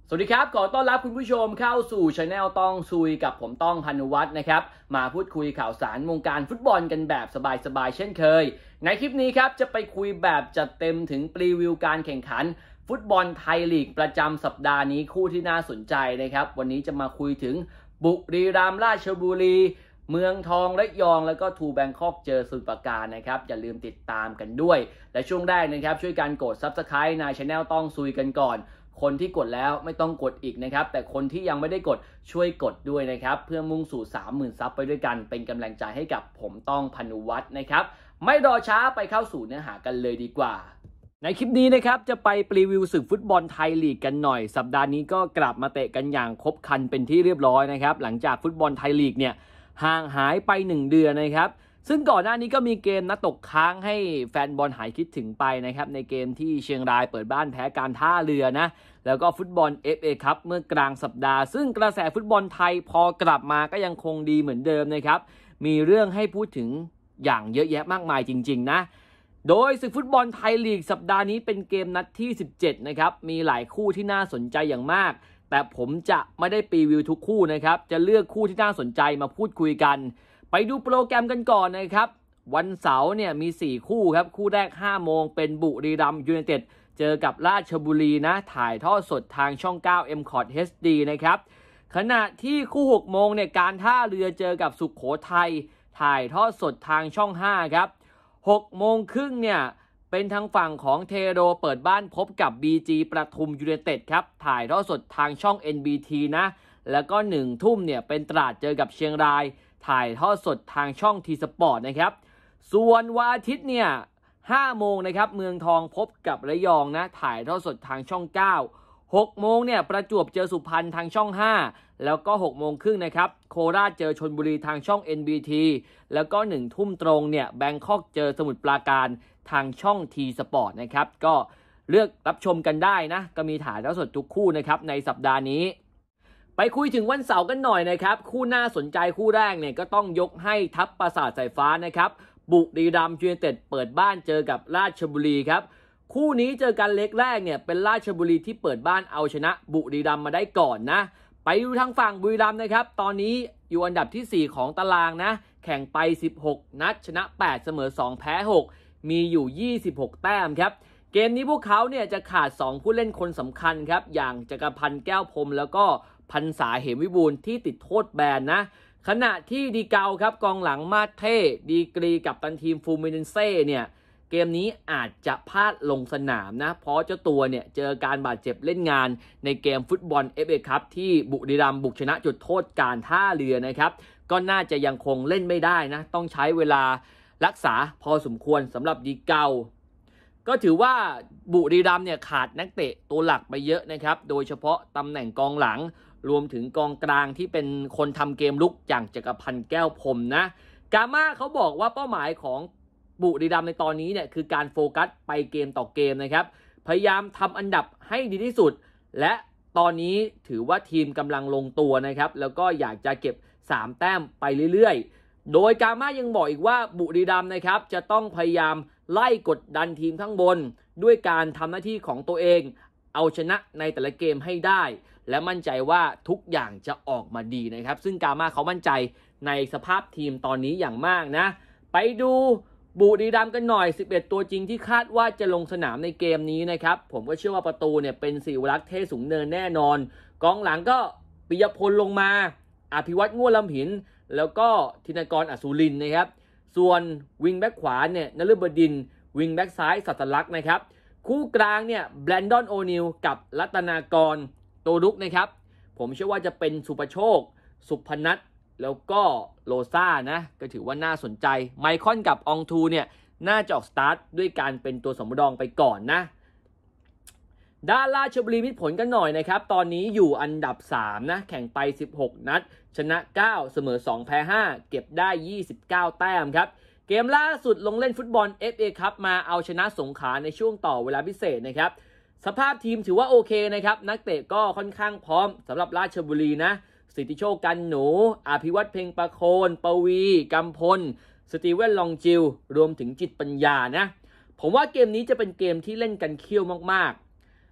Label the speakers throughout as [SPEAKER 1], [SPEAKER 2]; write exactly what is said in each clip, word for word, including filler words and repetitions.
[SPEAKER 1] สวัสดีครับขอต้อนรับคุณผู้ชมเข้าสู่ช anel ต้องซุยกับผมต้องพานุวัฒน์นะครับมาพูดคุยข่าวสารวงการฟุตบอลกันแบบสบายๆเช่นเคยในคลิปนี้ครับจะไปคุยแบบจัดเต็มถึงพรีวิวการแข่งขันฟุตบอลไทยลีกประจำสัปดาห์นี้คู่ที่น่าสนใจนะครับวันนี้จะมาคุยถึงบุรีรัมย์ราชบุรีเมืองทองระยองแล้วก็ทูแบงคอกเจอสมุทรปราการนะครับอย่าลืมติดตามกันด้วยและช่วงแรกนะครับช่วยกันกด ซับสไครบ์ ใน ช anel ต้องซุยกันก่อนคนที่กดแล้วไม่ต้องกดอีกนะครับแต่คนที่ยังไม่ได้กดช่วยกดด้วยนะครับเพื่อมุ่งสู่ สามหมื่น ซับไปด้วยกันเป็นกำลังใจให้กับผมต้องพานุวัฒน์นะครับไม่รอช้าไปเข้าสู่เนื้อหากันเลยดีกว่าในคลิปนี้นะครับจะไปรีวิวศึกฟุตบอลไทยลีกกันหน่อยสัปดาห์นี้ก็กลับมาเตะกันอย่างครบครันเป็นที่เรียบร้อยนะครับหลังจากฟุตบอลไทยลีกเนี่ยห่างหายไปหนึ่งเดือนนะครับซึ่งก่อนหน้านี้ก็มีเกมนัดตกค้างให้แฟนบอลหายคิดถึงไปนะครับในเกมที่เชียงรายเปิดบ้านแพ้การท่าเรือนะแล้วก็ฟุตบอล เอฟ เอ Cup เมื่อกลางสัปดาห์ซึ่งกระแสฟุตบอลไทยพอกลับมาก็ยังคงดีเหมือนเดิมนะครับมีเรื่องให้พูดถึงอย่างเยอะแยะมากมายจริงๆนะโดยศึกฟุตบอลไทยลีกสัปดาห์นี้เป็นเกมนัดที่สิบเจ็ดนะครับมีหลายคู่ที่น่าสนใจอย่างมากแต่ผมจะไม่ได้รีวิวทุกคู่นะครับจะเลือกคู่ที่น่าสนใจมาพูดคุยกันไปดูโปรแกรมกันก่อนนะครับวันเสาร์เนี่ยมีสี่คู่ครับคู่แรกห้าโมงเป็นบุรีรัมย์ยูไนเต็ดเจอกับราชบุรีนะถ่ายทอดสดทางช่องเก้า เอ็ม คอร์ด เอช ดี นะครับขณะที่คู่หกโมงเนี่ยการท่าเรือเจอกับสุโขทัยถ่ายทอดสดทางช่องห้าครับหกโมงครึ่งเนี่ยเป็นทางฝั่งของเทโรเปิดบ้านพบกับ บี จี ปทุมยูไนเต็ดครับถ่ายทอดสดทางช่อง เอ็น บี ที นะแล้วก็หนึ่งทุ่มเนี่ยเป็นตราดเจอกับเชียงรายถ่ายทอดสดทางช่อง ที สปอร์ต นะครับส่วนวันอาทิตย์เนี่ยห้าโมงนะครับเมืองทองพบกับระยองนะถ่ายทอดสดทางช่องเก้า หกโมงเนี่ยประจวบเจอสุพรรณทางช่องห้าแล้วก็หกโมงครึ่งนะครับโคราชเจอชลบุรีทางช่อง เอ็น บี ที แล้วก็หนึ่งทุ่มตรงเนี่ยแบงคอกเจอสมุทรปราการทางช่อง ที สปอร์ต นะครับก็เลือกรับชมกันได้นะก็มีถ่ายทอดสดทุกคู่นะครับในสัปดาห์นี้ไปคุยถึงวันเสาร์กันหน่อยนะครับคู่น่าสนใจคู่แรกเนี่ยก็ต้องยกให้ทัพปราสาทสายฟ้านะครับบุรีรัมย์ยูไนเต็ดเปิดบ้านเจอกับราชบุรีครับคู่นี้เจอกันเล็กแรกเนี่ยเป็นราชบุรีที่เปิดบ้านเอาชนะบุรีรัมย์มาได้ก่อนนะไปดูทางฝั่งบุรีรัมย์นะครับตอนนี้อยู่อันดับที่สี่ของตารางนะแข่งไปสิบหกนัดชนะแปดเสมอสองแพ้หกมีอยู่ยี่สิบหกแต้มครับเกมนี้พวกเขาเนี่ยจะขาดสองผู้เล่นคนสำคัญครับอย่างจักรพันธ์แก้วพรหมแล้วก็พันษาเหมวิบูลย์ที่ติดโทษแบนนะขณะที่ดีเกาครับกองหลังมาเท่ดีกรีกับตันทีมฟูมิเนเซ่เนี่ยเกมนี้อาจจะพลาดลงสนามนะเพราะเจ้าตัวเนี่ยเจอการบาดเจ็บเล่นงานในเกมฟุตบอล เอฟ เอ Cup ที่บุรีรัมย์บุกชนะจุดโทษการท่าเรือนะครับก็น่าจะยังคงเล่นไม่ได้นะต้องใช้เวลารักษาพอสมควรสำหรับดีเกาก็ถือว่าบุรีรัมย์เนี่ยขาดนักเตะตัวหลักไปเยอะนะครับโดยเฉพาะตำแหน่งกองหลังรวมถึงกองกลางที่เป็นคนทำเกมลุกอย่างจักรพันธ์แก้วพรหมนะกาม่าเขาบอกว่าเป้าหมายของบุรีรัมย์ในตอนนี้เนี่ยคือการโฟกัสไปเกมต่อเกมนะครับพยายามทำอันดับให้ดีที่สุดและตอนนี้ถือว่าทีมกำลังลงตัวนะครับแล้วก็อยากจะเก็บสามแต้มไปเรื่อยๆโดยกาม่ายังบอกอีกว่าบุรีรัมย์นะครับจะต้องพยายามไล่กดดันทีมข้างบนด้วยการทำหน้าที่ของตัวเองเอาชนะในแต่ละเกมให้ได้และมั่นใจว่าทุกอย่างจะออกมาดีนะครับซึ่งกาม่าเขามั่นใจในสภาพทีมตอนนี้อย่างมากนะไปดูบุรีรัมย์กันหน่อยสิบเอ็ดตัวจริงที่คาดว่าจะลงสนามในเกมนี้นะครับผมก็เชื่อว่าประตูเนี่ยเป็นศิวรักษ์เทพสูงเนินแน่นอนกองหลังก็ปิยพลลงมาอภิวัตรง่วนลำหินแล้วก็ธินกรอสุรินทร์นะครับส่วนวิงแบ็กขวาเนี่ยนฤบดินทร์วิงแบ็กซ้ายสัตลักษณ์นะครับคู่กลางเนี่ยแบรนดอนโอนิลกับรัตนากรตัวรุกนะครับผมเชื่อว่าจะเป็นสุภโชคสุพนัทแล้วก็โลซ่านะก็ถือว่าน่าสนใจไมคอนกับอองทูเนี่ยน่าจะออกสตาร์ทด้วยการเป็นตัวสำรองไปก่อนนะด้านราชบุรีมิตรผลกันหน่อยนะครับตอนนี้อยู่อันดับสามนะแข่งไปสิบหกนัดชนะเก้าเสมอสองแพ้ห้าเก็บได้ยี่สิบเก้าแต้มครับเกมล่าสุดลงเล่นฟุตบอล เอฟ เอ Cup มาเอาชนะสงขลาในช่วงต่อเวลาพิเศษนะครับสภาพทีมถือว่าโอเคนะครับนักเตะก็ค่อนข้างพร้อมสำหรับราชบุรีนะสิทธิโชคกันหนูอภิวัตรเพ็งประโคนปวีกำพลสตีเว่นลองจิลรวมถึงจิตปัญญานะผมว่าเกมนี้จะเป็นเกมที่เล่นกันเขี้ยวมากๆ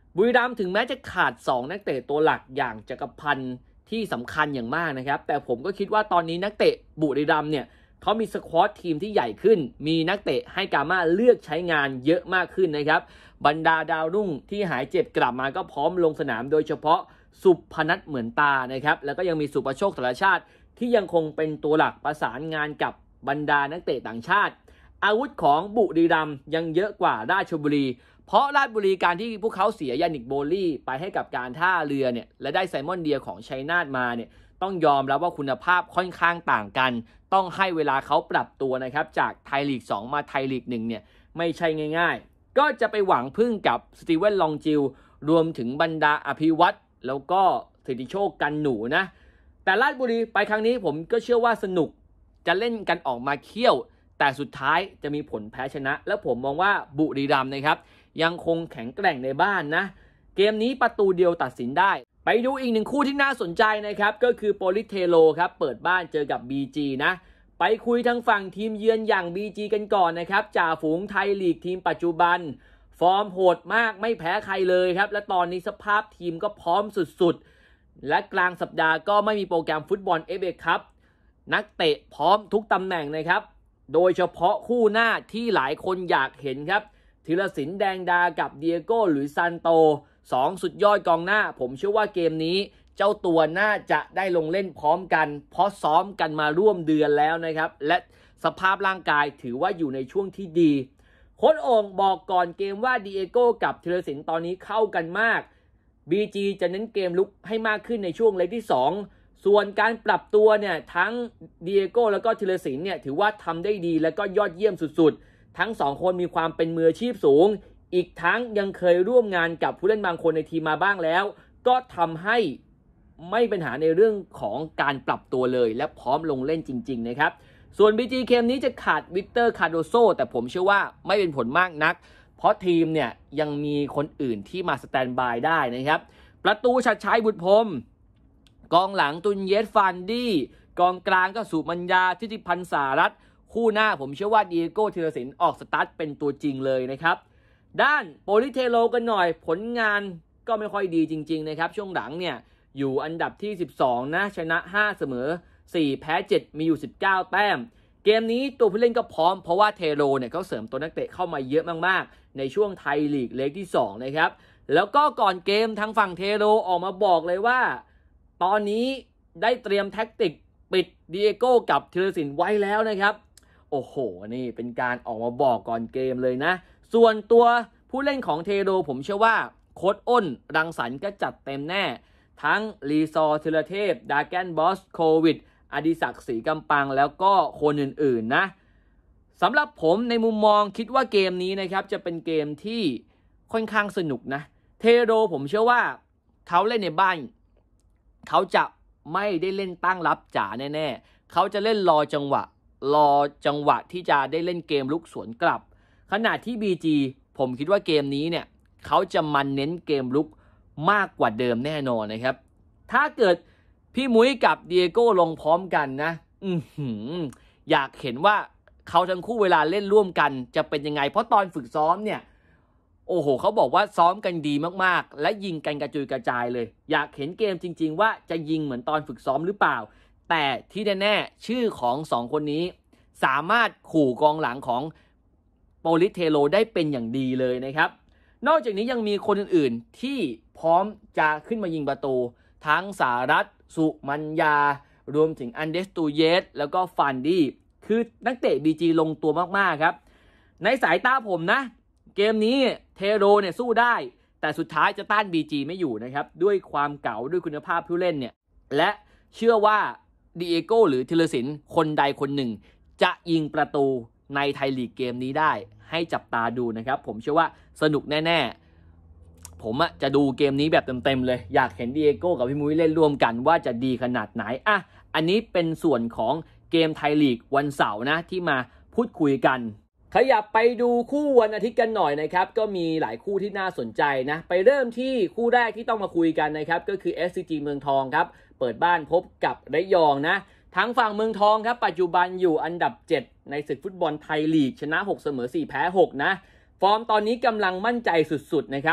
[SPEAKER 1] บุรีรัมย์ถึงแม้จะขาดสองนักเตะตัวหลักอย่างจักรพันธ์ที่สำคัญอย่างมากนะครับแต่ผมก็คิดว่าตอนนี้นักเตะบุรีรัมย์เนี่ยเขามีสควอตทีมที่ใหญ่ขึ้นมีนักเตะให้กาม่าเลือกใช้งานเยอะมากขึ้นนะครับบรรดาดาวรุ่งที่หายเจ็บกลับมาก็พร้อมลงสนามโดยเฉพาะสุพนัทเหมือนตานะครับแล้วก็ยังมีสุประโชคสารชาติที่ยังคงเป็นตัวหลักประสานงานกับบรรดานักเตะต่างชาติอาวุธของบุรีรัมย์ยังเยอะกว่าราชบุรีเพราะราชบุรีการที่พวกเขาเสียยานิกโบลี่ไปให้กับการท่าเรือเนี่ยและได้ไซมอนเดียของชัยนาทมาเนี่ยต้องยอมรับว่าคุณภาพค่อนข้างต่างกันต้องให้เวลาเขาปรับตัวนะครับจากไทยลีกสองมาไทยลีกหนึ่งเนี่ยไม่ใช่ง่ายๆก็จะไปหวังพึ่งกับสตีเวนลองจิลรวมถึงบรรดาอภิวัตรแล้วก็สิทธิโชคกันหนูนะแต่ราชบุรีไปครั้งนี้ผมก็เชื่อว่าสนุกจะเล่นกันออกมาเขี้ยวแต่สุดท้ายจะมีผลแพ้ชนะและผมมองว่าบุรีรัมย์นะครับยังคงแข็งแกร่งในบ้านนะเกมนี้ประตูเดียวตัดสินได้ไปดูอีกหนึ่งคู่ที่น่าสนใจนะครับก็คือโปลิสเทโลครับเปิดบ้านเจอกับ บี จี นะไปคุยทางฝั่งทีมเยือนอย่าง บี จี กันก่อนนะครับจ่าฝูงไทยลีกทีมปัจจุบันฟอร์มโหดมากไม่แพ้ใครเลยครับและตอนนี้สภาพทีมก็พร้อมสุดๆและกลางสัปดาห์ก็ไม่มีโปรแกรมฟุตบอล เอฟ เอ Cup นักเตะพร้อมทุกตำแหน่งนะครับโดยเฉพาะคู่หน้าที่หลายคนอยากเห็นครับธีรศิลป์แดงดากับเดียโก้หรือซันโตสองสุดยอดกองหน้าผมเชื่อว่าเกมนี้เจ้าตัวน่าจะได้ลงเล่นพร้อมกันเพราะซ้อมกันมาร่วมเดือนแล้วนะครับและสภาพร่างกายถือว่าอยู่ในช่วงที่ดีโค้ชโอ่งบอกก่อนเกมว่าเดียโก้กับธีรศิลป์ตอนนี้เข้ากันมาก บี จี จะเน้นเกมลุกให้มากขึ้นในช่วงเล็กที่สองส่วนการปรับตัวเนี่ยทั้งเดียโก้แล้วก็ธีรศิลป์เนี่ยถือว่าทำได้ดีและก็ยอดเยี่ยมสุดๆทั้งสองคนมีความเป็นมืออาชีพสูงอีกทั้งยังเคยร่วมงานกับผู้เล่นบางคนในทีมมาบ้างแล้วก็ทำให้ไม่เป็นปัญหาในเรื่องของการปรับตัวเลยและพร้อมลงเล่นจริงๆนะครับส่วน บี จี เกมนี้จะขาดวิกเตอร์คาร์โดโซแต่ผมเชื่อว่าไม่เป็นผลมากนักเพราะทีมเนี่ยยังมีคนอื่นที่มาสแตนบายได้นะครับประตูชัดชัยบุตรพรหมกองหลังตุนเยสฟันดี้กองกลางก็สุมัญญาทิติพันธ์สารัตน์คู่หน้าผมเชื่อว่าเดียโก้ธีรศิลป์ออกสตาร์ทเป็นตัวจริงเลยนะครับด้านโปลิสเทโลกันหน่อยผลงานก็ไม่ค่อยดีจริงๆนะครับช่วงหลังเนี่ยอยู่อันดับที่สิบสองนะชนะห้าเสมอสี่แพ้เจ็ดมีอยู่สิบเก้าแต้มเกมนี้ตัวผู้เล่นก็พร้อมเพราะว่าเทโลเนี่ยเขาเสริมตัวนักเตะเข้ามาเยอะมากๆในช่วงไทยลีกเล็กที่สองนะครับแล้วก็ก่อนเกมทางฝั่งเทโลออกมาบอกเลยว่าตอนนี้ได้เตรียมแท็กติกปิดเดียโก้กับธีรศิลป์ไว้แล้วนะครับโอ้โหนี่เป็นการออกมาบอกก่อนเกมเลยนะส่วนตัวผู้เล่นของเทโรผมเชื่อว่าโค้ชอ้นรังสรรค์ก็จัดเต็มแน่ทั้งลีซอร์ธีรเทพดาแกนบอสโควิดอดิศักดิ์ศรีกำปังแล้วก็คนอื่นๆนะสำหรับผมในมุมมองคิดว่าเกมนี้นะครับจะเป็นเกมที่ค่อนข้างสนุกนะเทโรผมเชื่อว่าเขาเล่นในบ้านเขาจะไม่ได้เล่นตั้งรับจ๋าแน่ๆเขาจะเล่นรอจังหวะรอจังหวะที่จะได้เล่นเกมลุกสวนกลับขณะที่ บี จี ผมคิดว่าเกมนี้เนี่ยเขาจะมันเน้นเกมลุกมากกว่าเดิมแน่นอนนะครับถ้าเกิดพี่มุ้ยกับเดียโก้ลงพร้อมกันนะอือหืออยากเห็นว่าเขาทั้งคู่เวลาเล่นร่วมกันจะเป็นยังไงเพราะตอนฝึกซ้อมเนี่ยโอ้โหเขาบอกว่าซ้อมกันดีมากๆและยิงกันกระจุยกระจายเลยอยากเห็นเกมจริงๆว่าจะยิงเหมือนตอนฝึกซ้อมหรือเปล่าแต่ที่แน่ๆชื่อของสองคนนี้สามารถขู่กองหลังของโปลิสเทโลได้เป็นอย่างดีเลยนะครับนอกจากนี้ยังมีคนอื่นๆที่พร้อมจะขึ้นมายิงประตูทั้งสารัตน์สุมัญญารวมถึงอันเดสตูเยสแล้วก็ฟันดี้คือนักเตะ บี จี ลงตัวมากๆครับในสายตาผมนะเกมนี้เทโรเนี่ยสู้ได้แต่สุดท้ายจะต้าน บี จี ไม่อยู่นะครับด้วยความเก๋าด้วยคุณภาพผู้เล่นเนี่ยและเชื่อว่าเดียโก้หรือธีรศิลป์คนใดคนหนึ่งจะยิงประตูในไทยลีกเกมนี้ได้ให้จับตาดูนะครับผมเชื่อว่าสนุกแน่ๆผมอะจะดูเกมนี้แบบเต็มๆเลยอยากเห็นเดียโก้กับพี่มุ้ยเล่นร่วมกันว่าจะดีขนาดไหนอ่ะอันนี้เป็นส่วนของเกมไทยลีกวันเสาร์นะที่มาพูดคุยกันขยับไปดูคู่วันอาทิตย์กันหน่อยนะครับก็มีหลายคู่ที่น่าสนใจนะไปเริ่มที่คู่แรกที่ต้องมาคุยกันนะครับก็คือ เอส ซี จี เมืองทองครับเปิดบ้านพบกับระยองนะทั้งฝั่งเมืองทองครับปัจจุบันอยู่อันดับเจ็ดในศึกฟุตบอลไทยลีกชนะหกเสมอสี่แพ้หกนะฟอร์มตอนนี้กำลังมั่นใจสุดๆนะครับ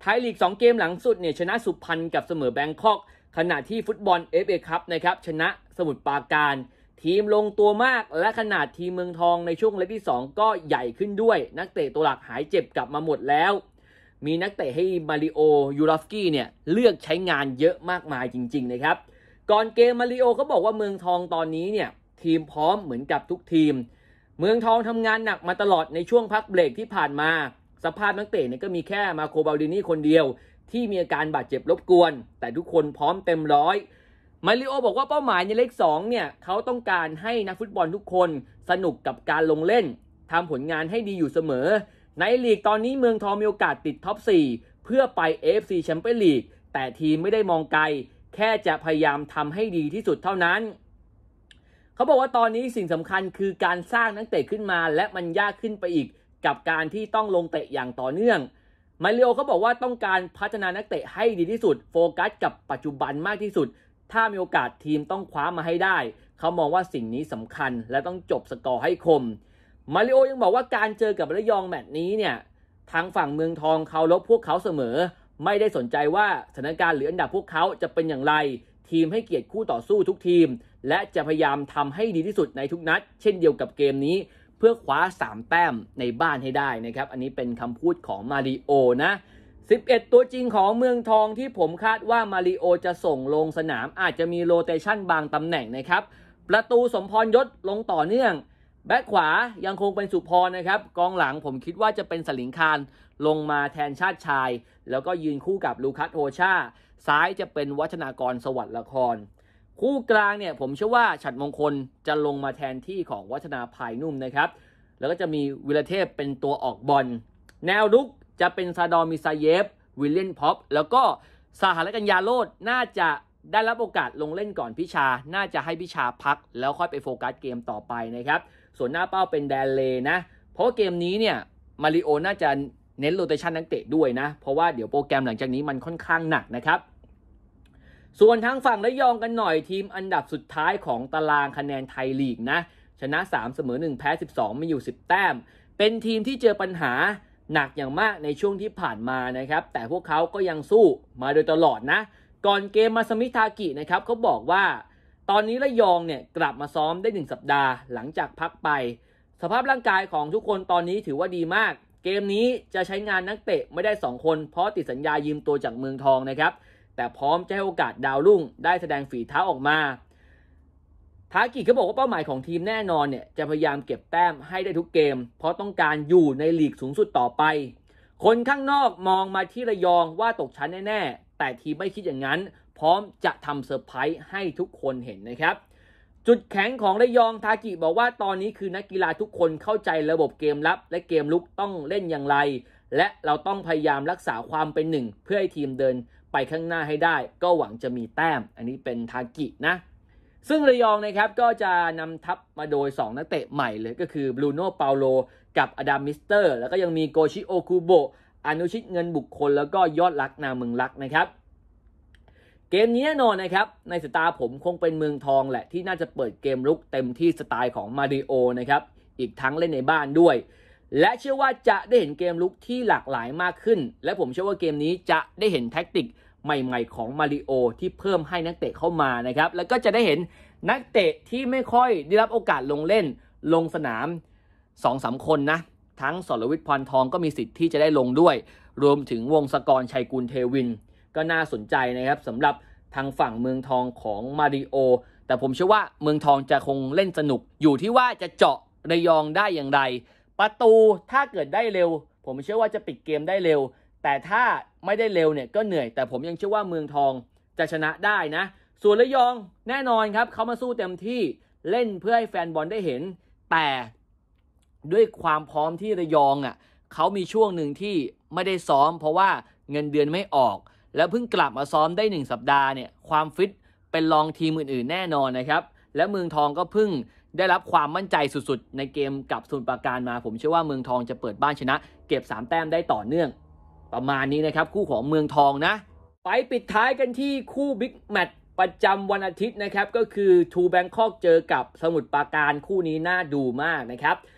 [SPEAKER 1] ไทยลีกสองเกมหลังสุดเนี่ยชนะสุพรรณกับเสมอแบงคอกขณะที่ฟุตบอล เอฟ เอ Cup นะครับชนะสมุทรปราการทีมลงตัวมากและขนาดทีมเมืองทองในช่วงเล็กที่สองก็ใหญ่ขึ้นด้วยนักเตะตัวหลักหายเจ็บกลับมาหมดแล้วมีนักเตะให้มาริโอยูรอฟสกี้เนี่ยเลือกใช้งานเยอะมากมายจริงๆนะครับก่อนเกมมาริโอเขาบอกว่าเมืองทองตอนนี้เนี่ยทีมพร้อมเหมือนกับทุกทีมเมืองทองทำงานหนักมาตลอดในช่วงพักเบรกที่ผ่านมาสภาพนักเตะเนี่ยก็มีแค่มาโคบาลดินี่คนเดียวที่มีอาการบาดเจ็บรบกวนแต่ทุกคนพร้อมเต็มร้อยมาริโอบอกว่าเป้าหมายในเลขสองเนี่ยเขาต้องการให้นักฟุตบอลทุกคนสนุกกับการลงเล่นทำผลงานให้ดีอยู่เสมอในลีกตอนนี้เมืองทองมีโอกาสติดท็อปสี่เพื่อไป เอ เอฟ ซี Champions League แต่ทีมไม่ได้มองไกลแค่จะพยายามทำให้ดีที่สุดเท่านั้นเขาบอกว่าตอนนี้สิ่งสำคัญคือการสร้างนักเตะขึ้นมาและมันยากขึ้นไปอีกกับการที่ต้องลงเตะอย่างต่อเนื่องมาริโอเขาบอกว่าต้องการพัฒนานักเตะให้ดีที่สุดโฟกัสกับปัจจุบันมากที่สุดถ้ามีโอกาสทีมต้องคว้ามาให้ได้เขามองว่าสิ่งนี้สำคัญและต้องจบสกอร์ให้คมมาริโอยังบอกว่าการเจอกับระยองแมตช์นี้เนี่ยทางฝั่งเมืองทองเคารพพวกเขาเสมอไม่ได้สนใจว่าสถานการณ์หรืออันดับพวกเขาจะเป็นอย่างไรทีมให้เกียรติคู่ต่อสู้ทุกทีมและจะพยายามทำให้ดีที่สุดในทุกนัดเช่นเดียวกับเกมนี้เพื่อคว้าสามแต้มในบ้านให้ได้นะครับอันนี้เป็นคำพูดของมาริโอนะสิบเอ็ดตัวจริงของเมืองทองที่ผมคาดว่ามาริโอจะส่งลงสนามอาจจะมีโรเตชันบางตำแหน่งนะครับประตูสมพรยศลงต่อเนื่องแบ็คขวายังคงเป็นสุพรนะครับกองหลังผมคิดว่าจะเป็นสลิงคารลงมาแทนชาติชายแล้วก็ยืนคู่กับลูคัสโฮชาซ้ายจะเป็นวัฒนากรสวัสดิ์ละครคู่กลางเนี่ยผมเชื่อว่าฉัตรมงคลจะลงมาแทนที่ของวัฒนาภายนุ่มนะครับแล้วก็จะมีวิลเทพเป็นตัวออกบอลแนวรุกจะเป็นซาดอร์มิซาเยฟวิลเลียนพ็อปแล้วก็สหรัฐกัญญาโลดน่าจะได้รับโอกาสลงเล่นก่อนพิชาน่าจะให้พิชาพักแล้วค่อยไปโฟกัสเกมต่อไปนะครับส่วนหน้าเป้าเป็นแดนเลนะเพราะว่าเกมนี้เนี่ยมาริโอน่าจะเน้นโรเตชันนักเตะด้วยนะเพราะว่าเดี๋ยวโปรแกรมหลังจากนี้มันค่อนข้างหนักนะครับส่วนทางฝั่งระยองกันหน่อยทีมอันดับสุดท้ายของตารางคะแนนไทยลีกนะชนะสามเสมอหนึ่งแพ้สิบสองมีอยู่สิบแต้มเป็นทีมที่เจอปัญหาหนักอย่างมากในช่วงที่ผ่านมานะครับแต่พวกเขาก็ยังสู้มาโดยตลอดนะก่อนเกมมาซามิทากินะครับเขาบอกว่าตอนนี้ระยองเนี่ยกลับมาซ้อมได้หนึ่งสัปดาห์หลังจากพักไปสภาพร่างกายของทุกคนตอนนี้ถือว่าดีมากเกมนี้จะใช้งานนักเตะไม่ได้สองคนเพราะติดสัญญายืมตัวจากเมืองทองนะครับแต่พร้อมจะให้โอกาสดาวรุ่งได้แสดงฝีเท้าออกมาทากิเขาบอกว่าเป้าหมายของทีมแน่นอนเนี่ยจะพยายามเก็บแต้มให้ได้ทุกเกมเพราะต้องการอยู่ในลีกสูงสุดต่อไปคนข้างนอกมองมาที่ระยองว่าตกชั้นแน่ๆแต่ทีมไม่คิดอย่างนั้นพร้อมจะทำเซอร์ไพรส์ให้ทุกคนเห็นนะครับจุดแข็งของระยองทากิบอกว่าตอนนี้คือนักกีฬาทุกคนเข้าใจระบบเกมรับและเกมลุกต้องเล่นอย่างไรและเราต้องพยายามรักษาความเป็นหนึ่งเพื่อให้ทีมเดินไปข้างหน้าให้ได้ก็หวังจะมีแต้มอันนี้เป็นทากินะซึ่งระยองนะครับก็จะนำทัพมาโดยสองนักเตะใหม่เลยก็คือบรูโน่เปาโลกับอดัมมิสเตอร์แล้วก็ยังมีโกชิโอคุโบะอนุชิตเงินบุคคลแล้วก็ยอดรักนาเมืองรักนะครับเกมนี้แน่นอนนะครับในสไตล์ผมคงเป็นเมืองทองแหละที่น่าจะเปิดเกมลุกเต็มที่สไตล์ของมาริโอนะครับอีกทั้งเล่นในบ้านด้วยและเชื่อว่าจะได้เห็นเกมลุกที่หลากหลายมากขึ้นและผมเชื่อว่าเกมนี้จะได้เห็นแท็กติกใหม่ๆของมาริโอที่เพิ่มให้นักเตะเข้ามานะครับแล้วก็จะได้เห็นนักเตะที่ไม่ค่อยได้รับโอกาสลงเล่นลงสนาม สองสาม คนนะทั้งสรวิทย์พรทองก็มีสิทธิ์ที่จะได้ลงด้วยรวมถึงวงศกรชัยกุลเทวินก็น่าสนใจนะครับสำหรับทางฝั่งเมืองทองของมาริโอแต่ผมเชื่อว่าเมืองทองจะคงเล่นสนุกอยู่ที่ว่าจะเจาะระยองได้อย่างไรประตูถ้าเกิดได้เร็วผมเชื่อว่าจะปิดเกมได้เร็วแต่ถ้าไม่ได้เร็วเนี่ยก็เหนื่อยแต่ผมยังเชื่อว่าเมืองทองจะชนะได้นะส่วนระยองแน่นอนครับเขามาสู้เต็มที่เล่นเพื่อให้แฟนบอลได้เห็นแต่ด้วยความพร้อมที่ระยองอ่ะเขามีช่วงหนึ่งที่ไม่ได้ซ้อมเพราะว่าเงินเดือนไม่ออกแล้วเพิ่งกลับมาซ้อมได้หนึ่งสัปดาห์เนี่ยความฟิตเป็นรองทีมอื่นๆแน่นอนนะครับและเมืองทองก็เพิ่งได้รับความมั่นใจสุดๆในเกมกับสมุทรปราการมาผมเชื่อว่าเมืองทองจะเปิดบ้านชนะเก็บสามแต้มได้ต่อเนื่องประมาณนี้นะครับคู่ของเมืองทองนะไปปิดท้ายกันที่คู่บิ๊กแมตช์ประจำวันอาทิตย์นะครับก็คือทูแบงคอกเจอกับสมุทรปราการคู่นี้น่าดูมากนะครับ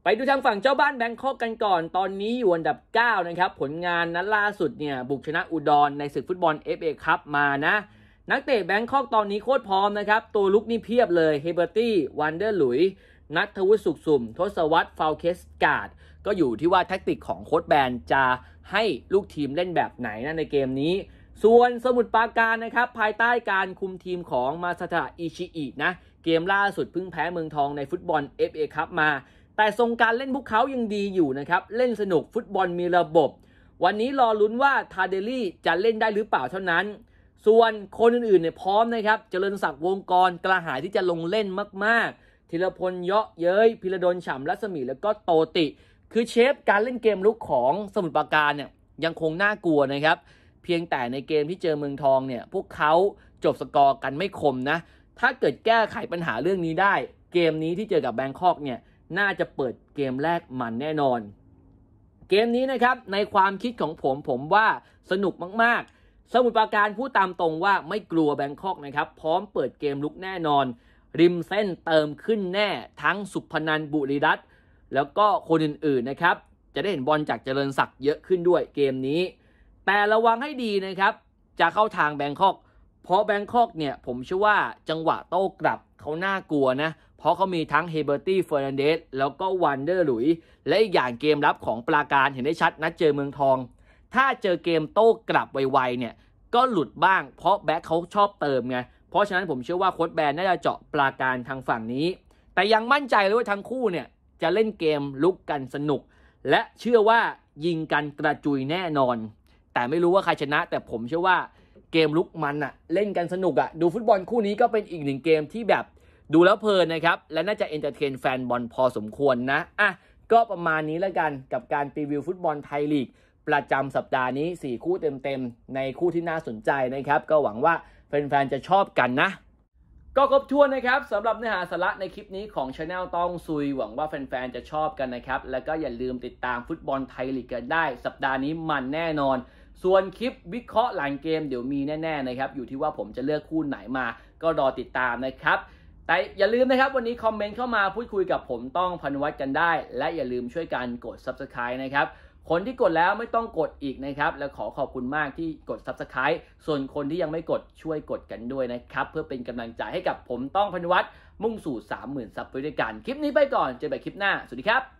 [SPEAKER 1] ไปดูทางฝั่งเจ้าบ้านแบงคอกกันก่อนตอนนี้อยู่อันดับเก้านะครับผลงานนั้นล่าสุดเนี่ยบุกชนะอุดรในศึกฟุตบอล เอฟ เอ Cup มานะนักเตะแบงคอกตอนนี้โคตรพร้อมนะครับตัวลุกนี่เพียบเลยเฮเบอร์ตี้วันเดอร์หลุยนัทวุฒิสุขสุ่มทศวรรษฟาวเคสการ์ดก็อยู่ที่ว่าแทคติกของโค้ชแบนจะให้ลูกทีมเล่นแบบไหนนะในเกมนี้ส่วนสมุทรปราการนะครับภายใต้การคุมทีมของมาซาตะอิชิอินะเกมล่าสุดเพิ่งแพ้เมืองทองในฟุตบอล เอฟ เอ Cup มาแต่ทรงการเล่นพวกเขายังดีอยู่นะครับเล่นสนุกฟุตบอลมีระบบวันนี้รอลุ้นว่าทาเดลี่จะเล่นได้หรือเปล่าเท่านั้นส่วนคนอื่นๆเนี่ยพร้อมนะครับเจริญศักดิ์วงกรกระหายที่จะลงเล่นมากๆธีรพลเยาะเย้ยพิรดลฉ่ำรัศมีแล้วก็โตติคือเชฟการเล่นเกมลุกของสมุทรปราการเนี่ยยังคงน่ากลัวนะครับเพียงแต่ในเกมที่เจอเมืองทองเนี่ยพวกเขาจบสกอร์กันไม่คมนะถ้าเกิดแก้ไขปัญหาเรื่องนี้ได้เกมนี้ที่เจอกับแบงคอกเนี่ยน่าจะเปิดเกมแรกมันแน่นอนเกมนี้นะครับในความคิดของผมผมว่าสนุกมากๆสมุทรปราการพูดตามตรงว่าไม่กลัวแบงคอกนะครับพร้อมเปิดเกมลุกแน่นอนริมเส้นเติมขึ้นแน่ทั้งสุพนันท์บุรีรัตน์แล้วก็คนอื่นๆนะครับจะได้เห็นบอลจากเจริญศักดิ์เยอะขึ้นด้วยเกมนี้แต่ระวังให้ดีนะครับจะเข้าทางแบงคอกเพราะแบงคอกเนี่ยผมเชื่อว่าจังหวะโต้กลับเขาน่ากลัวนะเพราะเขามีทั้งเฮเบอร์ตี้เฟอร์นันเดสแล้วก็วันเดอร์หลุยและอีกอย่างเกมรับของปราการเห็นได้ชัดนัดเจอเมืองทองถ้าเจอเกมโต้กลับไวๆเนี่ยก็หลุดบ้างเพราะแบ็คเขาชอบเติมไงเพราะฉะนั้นผมเชื่อว่าโค้ชแบนน่าจะเจาะปราการทางฝั่งนี้แต่ยังมั่นใจเลยว่าทั้งคู่เนี่ยจะเล่นเกมลุกกันสนุกและเชื่อว่ายิงกันกระจุยแน่นอนแต่ไม่รู้ว่าใครชนะแต่ผมเชื่อว่าเกมลุกมันอะเล่นกันสนุกอะดูฟุตบอลคู่นี้ก็เป็นอีกหนึ่งเกมที่แบบดูแล้วเพลินนะครับและน่าจะเอนเตอร์เทนแฟนบอลพอสมควรนะอ่ะก็ประมาณนี้แล้วกันกับการรีวิวฟุตบอลไทยลีกประจำสัปดาห์นี้สี่คู่เต็มๆในคู่ที่น่าสนใจนะครับก็หวังว่าแฟนๆจะชอบกันนะก็ครบถ้วนนะครับสำหรับเนื้อหาสาระในคลิปนี้ของ Channel ต้องซุยหวังว่าแฟนๆจะชอบกันนะครับแล้วก็อย่าลืมติดตามฟุตบอลไทยลีกกันได้สัปดาห์นี้มันแน่นอนส่วนคลิปวิเคราะห์หลังเกมเดี๋ยวมีแน่ๆนะครับอยู่ที่ว่าผมจะเลือกคู่ไหนมาก็รอติดตามนะครับแต่อย่าลืมนะครับวันนี้คอมเมนต์เข้ามาพูดคุยกับผมต้องพานุวัฒน์กันได้และอย่าลืมช่วยกันกด ซับสไครบ์ นะครับคนที่กดแล้วไม่ต้องกดอีกนะครับและขอขอบคุณมากที่กด ซับสไครบ์ ส่วนคนที่ยังไม่กดช่วยกดกันด้วยนะครับเพื่อเป็นกำลังใจให้กับผมต้องพานุวัฒน์มุ่งสู่ สามหมื่น ซับไปด้วยกันคลิปนี้ไปก่อนเจอกันใหม่คลิปหน้าสวัสดีครับ